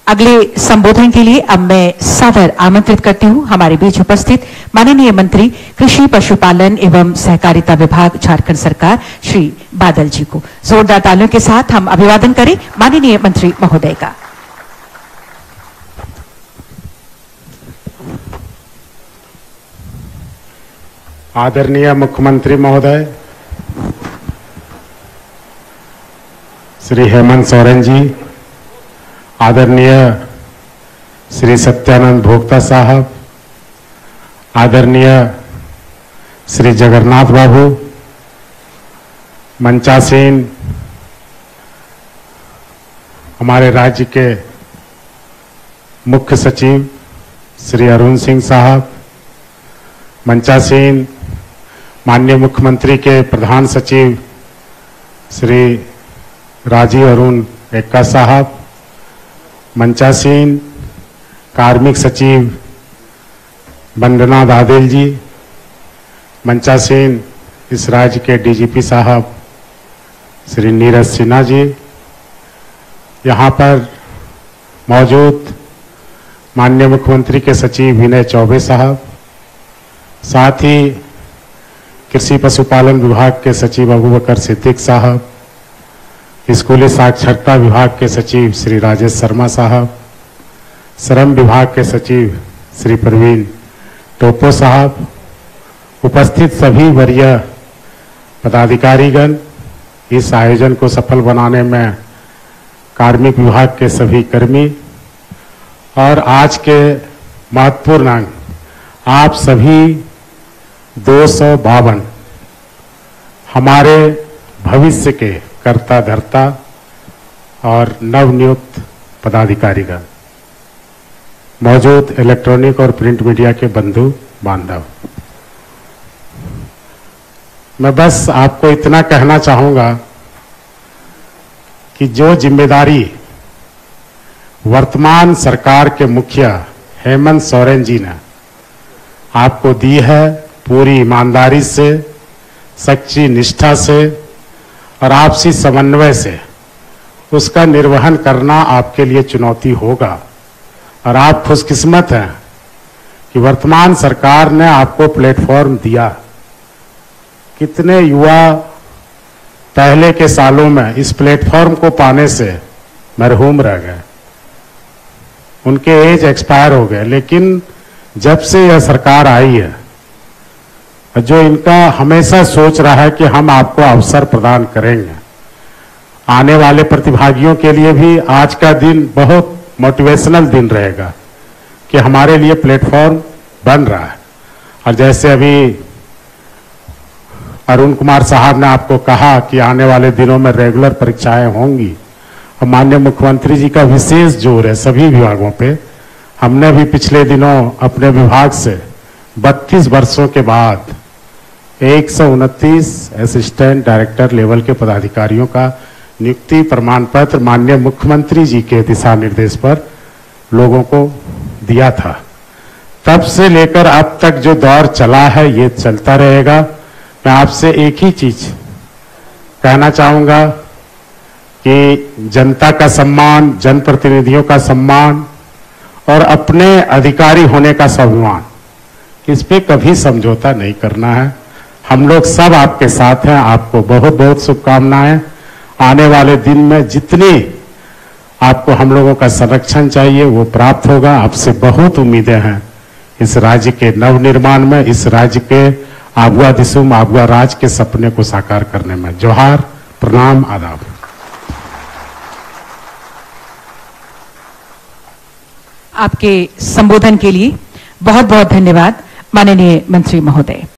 अगले संबोधन के लिए अब मैं सादर आमंत्रित करती हूं हमारे बीच उपस्थित माननीय मंत्री कृषि पशुपालन एवं सहकारिता विभाग झारखंड सरकार श्री बादल जी को। जोरदार तालियों के साथ हम अभिवादन करें माननीय मंत्री महोदय का। आदरणीय मुख्यमंत्री महोदय श्री हेमंत सोरेन जी, आदरणीय श्री सत्यानंद भोक्ता साहब, आदरणीय श्री जगन्नाथ बाबू, मंचासीन हमारे राज्य के मुख्य सचिव श्री अरुण सिंह साहब, मंचासीन माननीय मुख्यमंत्री के प्रधान सचिव श्री राजीव अरुण एक्का साहब, मंचासीन कार्मिक सचिव वंदना दादेल जी, मंचासीन इस राज्य के डीजीपी साहब श्री नीरज सिन्हा जी, यहाँ पर मौजूद माननीय मुख्यमंत्री के सचिव विनय चौबे साहब, साथ ही कृषि पशुपालन विभाग के सचिव अबू बकर सिद्दीक साहब, स्कूली साक्षरता विभाग के सचिव श्री राजेश शर्मा साहब, श्रम विभाग के सचिव श्री प्रवीण टोपो साहब, उपस्थित सभी वरीय पदाधिकारीगण, इस आयोजन को सफल बनाने में कार्मिक विभाग के सभी कर्मी और आज के महत्वपूर्ण अंक आप सभी 252 हमारे भविष्य के कर्ता धर्ता और नवनियुक्त पदाधिकारीगण, मौजूद इलेक्ट्रॉनिक और प्रिंट मीडिया के बंधु बांधव, मैं बस आपको इतना कहना चाहूंगा कि जो जिम्मेदारी वर्तमान सरकार के मुखिया हेमंत सोरेन जी ने आपको दी है, पूरी ईमानदारी से, सच्ची निष्ठा से और आपसी समन्वय से उसका निर्वहन करना आपके लिए चुनौती होगा। और आप खुशकिस्मत हैं कि वर्तमान सरकार ने आपको प्लेटफॉर्म दिया। कितने युवा पहले के सालों में इस प्लेटफॉर्म को पाने से मरहूम रह गए, उनके एज एक्सपायर हो गए, लेकिन जब से यह सरकार आई है, जो इनका हमेशा सोच रहा है कि हम आपको अवसर प्रदान करेंगे। आने वाले प्रतिभागियों के लिए भी आज का दिन बहुत मोटिवेशनल दिन रहेगा कि हमारे लिए प्लेटफॉर्म बन रहा है। और जैसे अभी अरुण कुमार साहब ने आपको कहा कि आने वाले दिनों में रेगुलर परीक्षाएं होंगी और माननीय मुख्यमंत्री जी का विशेष जोर है सभी विभागों पे। हमने भी पिछले दिनों अपने विभाग से 32 वर्षों के बाद 129 असिस्टेंट डायरेक्टर लेवल के पदाधिकारियों का नियुक्ति प्रमाण पत्र माननीय मुख्यमंत्री जी के दिशा निर्देश पर लोगों को दिया था। तब से लेकर अब तक जो दौर चला है ये चलता रहेगा। मैं आपसे एक ही चीज कहना चाहूंगा कि जनता का सम्मान, जनप्रतिनिधियों का सम्मान और अपने अधिकारी होने का स्वाभिमान, इस पे कभी समझौता नहीं करना है। हम लोग सब आपके साथ हैं। आपको बहुत बहुत शुभकामनाएं। आने वाले दिन में जितनी आपको हम लोगों का संरक्षण चाहिए वो प्राप्त होगा। आपसे बहुत उम्मीदें हैं इस राज्य के नवनिर्माण में, इस राज्य के आगुआ दिसुम आगुआ राज के सपने को साकार करने में। जोहार, प्रणाम, आदाब। आपके संबोधन के लिए बहुत बहुत धन्यवाद माननीय मंत्री महोदय।